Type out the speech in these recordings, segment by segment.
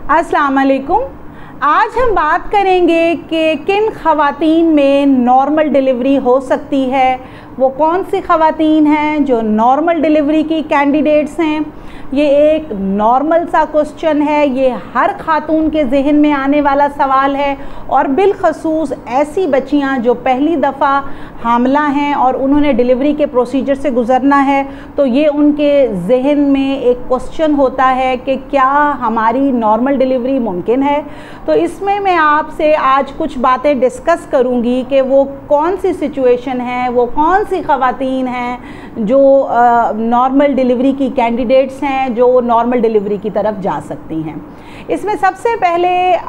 अस्सलाम वालेकुम। आज हम बात करेंगे कि किन ख़वातीन में नॉर्मल डिलीवरी हो सकती है। वो कौन सी ख़वातीन हैं जो नॉर्मल डिलीवरी की कैंडिडेट्स हैं। ये एक नॉर्मल सा क्वेश्चन है, ये हर खातून के जहन में आने वाला सवाल है और बिलखसूस ऐसी बच्चियां जो पहली दफ़ा हामला हैं और उन्होंने डिलीवरी के प्रोसीजर से गुज़रना है, तो ये उनके जहन में एक क्वेश्चन होता है कि क्या हमारी नॉर्मल डिलीवरी मुमकिन है। तो इसमें मैं आपसे आज कुछ बातें डिस्कस करूँगी कि वो कौन सी सिचुएशन है, वो कौन सी ख़वातीन हैं जो नॉर्मल डिलीवरी की कैंडिडेट्स हैं, जो नॉर्मल डिलीवरी की तरफ जा सकती हैं। इसमें सबसे पहले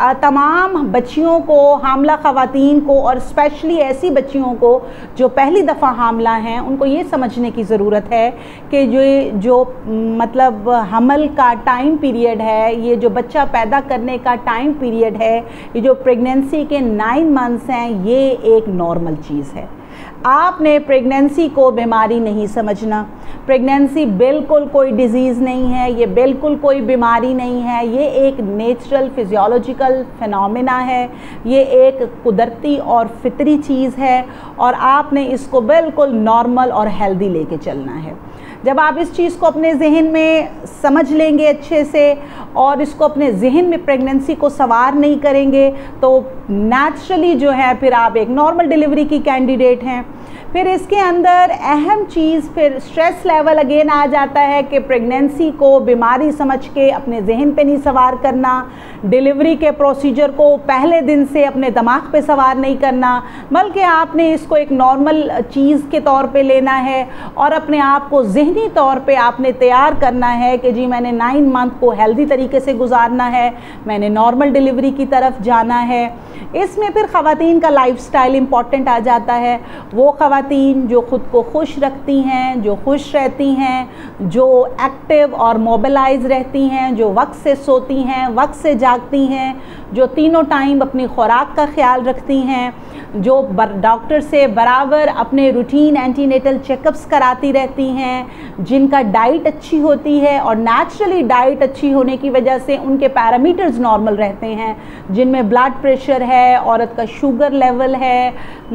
तमाम बच्चियों को, हामला ख़वातीन को और स्पेशली ऐसी बच्चियों को जो पहली दफ़ा हामला हैं, उनको ये समझने की ज़रूरत है कि जो मतलब हमल का टाइम पीरियड है, ये जो बच्चा पैदा करने का टाइम पीरियड है, ये जो प्रेगनेंसी के 9 मंथ्स हैं, ये एक नॉर्मल चीज़ है। आपने प्रेगनेंसी को बीमारी नहीं समझना। प्रेगनेंसी बिल्कुल कोई डिज़ीज़ नहीं है, ये बिल्कुल कोई बीमारी नहीं है, ये एक नेचुरल फिजियोलॉजिकल फिनोमेना है, ये एक कुदरती और फितरी चीज़ है और आपने इसको बिल्कुल नॉर्मल और हेल्दी लेके चलना है। जब आप इस चीज़ को अपने जहन में समझ लेंगे अच्छे से और इसको अपने जहन में प्रेगनेंसी को सवार नहीं करेंगे, तो नेचुरली जो है फिर आप एक नॉर्मल डिलीवरी की कैंडिडेट हैं। फिर इसके अंदर अहम चीज़ फिर स्ट्रेस लेवल अगेन आ जाता है कि प्रेगनेंसी को बीमारी समझ के अपने जहन पे नहीं सवार करना, डिलीवरी के प्रोसीजर को पहले दिन से अपने दिमाग पे सवार नहीं करना, बल्कि आपने इसको एक नॉर्मल चीज़ के तौर पे लेना है और अपने आप को ज़हनी तौर पे आपने तैयार करना है कि जी मैंने 9 मंथ को हेल्दी तरीके से गुजारना है, मैंने नॉर्मल डिलीवरी की तरफ जाना है। इसमें फिर ख़वातीन का लाइफस्टाइल इम्पॉर्टेंट आ जाता है। वो ख़वातीन जो ख़ुद को खुश रखती हैं, जो खुश रहती हैं, जो एक्टिव और मोबिलाइज रहती हैं, जो वक्त से सोती हैं, वक्त से जागती हैं, जो तीनों टाइम अपनी खुराक का ख्याल रखती हैं, जो डॉक्टर से बराबर अपने रूटीन एंटीनेटल चेकअप्स कराती रहती हैं, जिनका डाइट अच्छी होती है और नेचुरली डाइट अच्छी होने की वजह से उनके पैरामीटर्स नॉर्मल रहते हैं, जिनमें ब्लड प्रेशर है, औरत का शुगर लेवल है,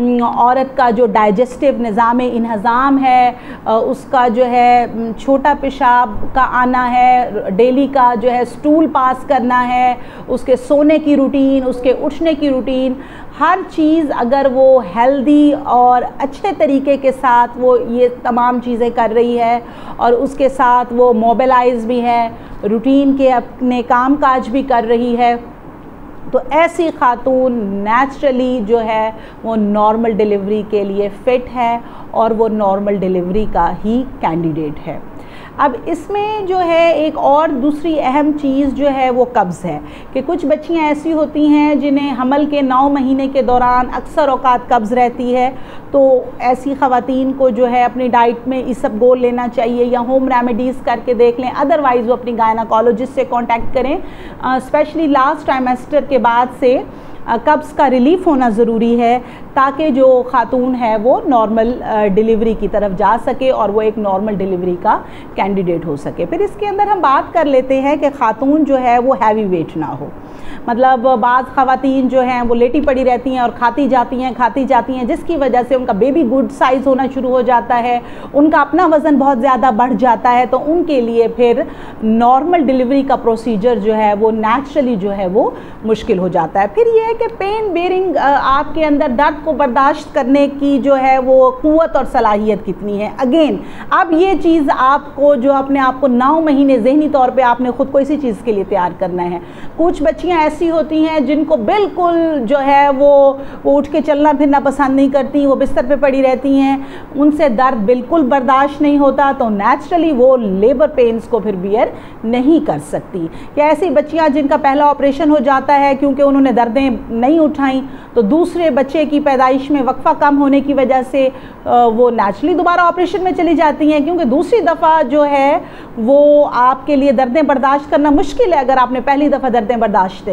औरत का जो डाइजेस्टिव निज़ाम इंहज़ाम है, उसका जो है छोटा पेशाब का आना है, डेली का जो है स्टूल पास करना है, उसके सोने की रूटीन, उसके उठने की रूटीन, हर चीज़ अगर वो हेल्दी और अच्छे तरीके के साथ वो ये तमाम चीज़ें कर रही है और उसके साथ वो मोबिलाइज भी है, रूटीन के अपने काम काज भी कर रही है, तो ऐसी खातून नेचुरली जो है वो नॉर्मल डिलीवरी के लिए फ़िट है और वो नॉर्मल डिलीवरी का ही कैंडिडेट है। अब इसमें जो है एक और दूसरी अहम चीज़ जो है वो कब्ज़ है कि कुछ बच्चियां ऐसी होती हैं जिन्हें हमल के 9 महीने के दौरान अक्सर औकात कब्ज़ रहती है, तो ऐसी ख़वातीन को जो है अपनी डाइट में इसबगोल लेना चाहिए या होम रेमेडीज़ करके देख लें। अदरवाइज़ वो अपनी गायनाकोलॉजिस्ट से कांटेक्ट करें। स्पेशली लास्ट ट्राइमेस्टर के बाद से कब्ज़ का रिलीफ़ होना ज़रूरी है ताकि जो खातून है वो नॉर्मल डिलीवरी की तरफ जा सके और वो एक नॉर्मल डिलीवरी का कैंडिडेट हो सके। फिर इसके अंदर हम बात कर लेते हैं कि खातून जो है वो हैवी वेट ना हो। मतलब बाज़ ख़वातीन जो हैं वो लेटी पड़ी रहती हैं और खाती जाती हैं, जिसकी वजह से उनका बेबी गुड साइज़ होना शुरू हो जाता है, उनका अपना वज़न बहुत ज़्यादा बढ़ जाता है, तो उनके लिए फिर नॉर्मल डिलीवरी का प्रोसीजर जो है वो नेचुरली जो है वो मुश्किल हो जाता है। फिर ये है कि पेन बेरिंग आपके अंदर दर्द को बर्दाश्त करने की जो है वो क़ुव्वत और सलाहियत कितनी है। अगेन अब ये चीज़ आपको जो अपने आप को 9 महीने ज़हनी तौर पे आपने ख़ुद को इसी चीज़ के लिए तैयार करना है। कुछ बच्चियां ऐसी होती हैं जिनको बिल्कुल जो है वो उठ के चलना फिरना पसंद नहीं करती, वो बिस्तर पे पड़ी रहती हैं, उनसे दर्द बिल्कुल बर्दाश्त नहीं होता, तो नेचुरली वो लेबर पेन्स को फिर बियर नहीं कर सकती। या ऐसी बच्चियां जिनका पहला ऑपरेशन हो जाता है क्योंकि उन्होंने दर्दें नहीं उठाई, तो दूसरे बच्चे की पैदाइश में वक्फा कम होने की वजह से वो नेचुरली दोबारा ऑपरेशन में चली जाती हैं, क्योंकि दूसरी दफ़ा जो है वो आपके लिए दर्दें बर्दाश्त करना मुश्किल है अगर आपने पहली दफ़ा दर्दें बर्दाश्त नहीं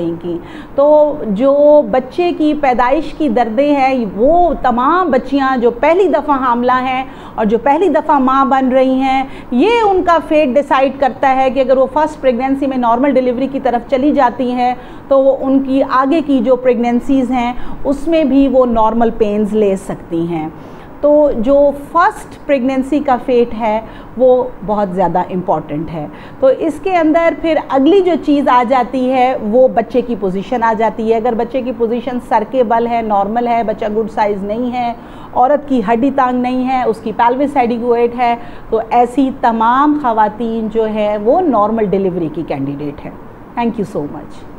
की। तो जो बच्चे की पैदाइश की दर्दें हैं, वो तमाम बच्चियां जो पहली दफ़ा हामला हैं और जो पहली दफ़ा माँ बन रही हैं, ये उनका फेट डिसाइड करता है कि अगर वो फर्स्ट प्रेगनेंसी में नॉर्मल डिलीवरी की तरफ चली जाती हैं तो वो उनकी आगे की जो प्रेगनेंसीज़ हैं उसमें भी वो नॉर्मल पेन्स ले सकती हैं। तो जो फर्स्ट प्रेगनेंसी का फेट है वो बहुत ज़्यादा इम्पॉर्टेंट है। तो इसके अंदर फिर अगली जो चीज़ आ जाती है वो बच्चे की पोजीशन आ जाती है। अगर बच्चे की पोजीशन सर के बल है, नॉर्मल है, बच्चा गुड साइज़ नहीं है, औरत की हड्डी तांग नहीं है, उसकी पेल्विस एडिक्वेट है, तो ऐसी तमाम ख़वातीन जो है वो नॉर्मल डिलीवरी की कैंडिडेट है। Thank you so much.